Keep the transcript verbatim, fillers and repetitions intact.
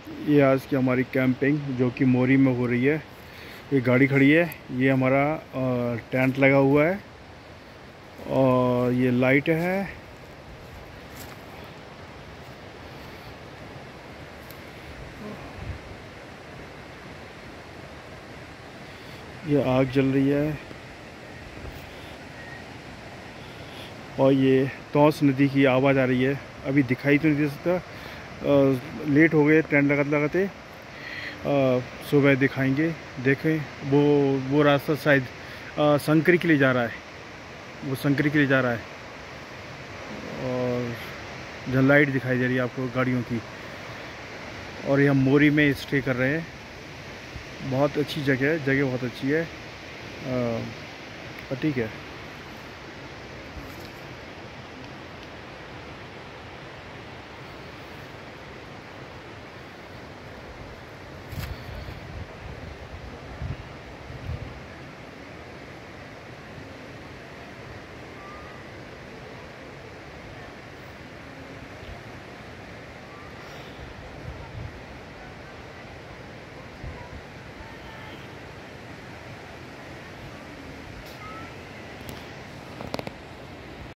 ये आज की हमारी कैंपिंग जो कि मोरी में हो रही है। ये गाड़ी खड़ी है, ये हमारा टेंट लगा हुआ है और ये लाइट है। ये आग जल रही है और ये तौस नदी की आवाज़ आ रही है। अभी दिखाई तो नहीं दे सकता, लेट हो गए टेंट लगाते लगाते। सुबह दिखाएंगे। देखें वो वो रास्ता शायद संकरी के लिए जा रहा है, वो संकरी के लिए जा रहा है। और जहाँ लाइट दिखाई दे रही है आपको गाड़ियों की। और ये हम मोरी में स्टे कर रहे हैं। बहुत अच्छी जगह है, जगह बहुत अच्छी है। ठीक है।